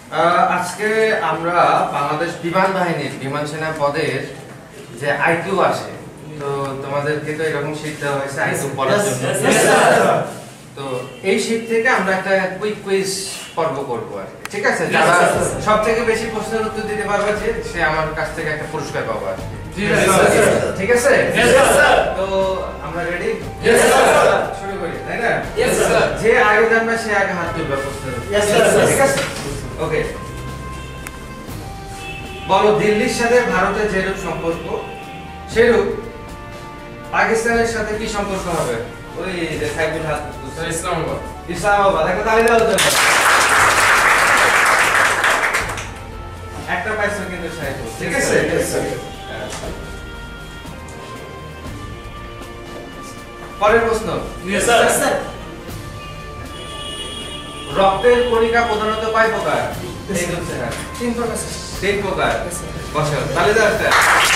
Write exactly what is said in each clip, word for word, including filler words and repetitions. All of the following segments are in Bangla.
আজকে আমরা বাংলাদেশ বিমান বাহিনীর বিমান সেনা পদের যে আইকিউ আসে, তো তোমাদেরকে তো এরকম শীট দেওয়া হয়েছে আইকিউ পড়ার জন্য। তো এই শীট থেকে আমরা একটা কুইক কুইজ পর্ব করবো আর কি, ঠিক আছে? যারা সব থেকে বেশি প্রশ্নের উত্তর দিতে পারবে যে সে আমার কাছ থেকে একটা পুরস্কার পাবো আর কি, ঠিক আছে? তো আমরা রেডি? শুরু করি, তাই না? যে আগে জানবে সে আগে হাত তুলবে প্রশ্নের উত্তর, ঠিক আছে? ওকে, বলো দিল্লির সাথে ভারতের যেরূপ সম্পর্ক সেরূপ পাকিস্তানের সাথে কি সম্পর্ক হবে? ওই যে সাইকুল হাত তুলছে, ইসলামাবাদ। ইসলামাবাদ, একটা তালি দাও তো। একটা পাইছো কিন্তু সাইকুল, ঠিক আছে? পরের প্রশ্ন। রক্তের কণিকা প্রধানত কয় প্রকার? তিন প্রকার। তিন প্রকার। বসো, তালি দাও একটা।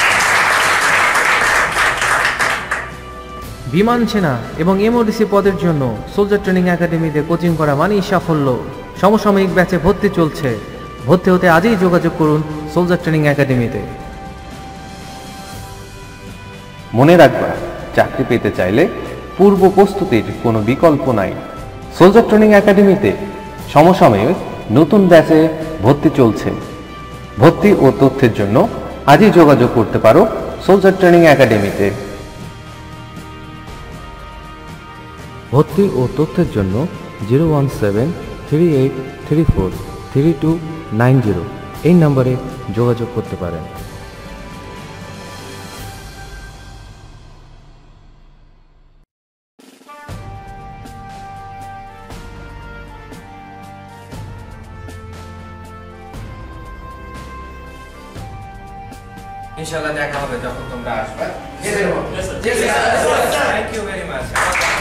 বিমান সেনা এবং এমওডিসি পদের জন্য সোলজার ট্রেনিং একাডেমিতে কোচিং করা মানেই সাফল্য। সমসাময়িক ব্যাচে ভর্তি চলছে। ভর্তি হতে আজই যোগাযোগ করুন সোলজার ট্রেনিং একাডেমিতে। মনে রাখবা, চাকরি পেতে চাইলে পূর্ব প্রস্তুতির কোনো বিকল্প নাই। সোলজার ট্রেনিং একাডেমিতে সমসাময়িক নতুন ব্যাচে ভর্তি চলছে। ভর্তি ও তথ্যের জন্য আজই যোগাযোগ করতে পারো সোলজার ট্রেনিং একাডেমিতে। ভর্তি ও তথ্যের জন্য zero one seven three eight three four three two nine zero এই নম্বরে যোগাযোগ করতে পারেন। ইনশাআল্লাহ দেখা হবে যখন তোমরা আসবে। Thank you very much.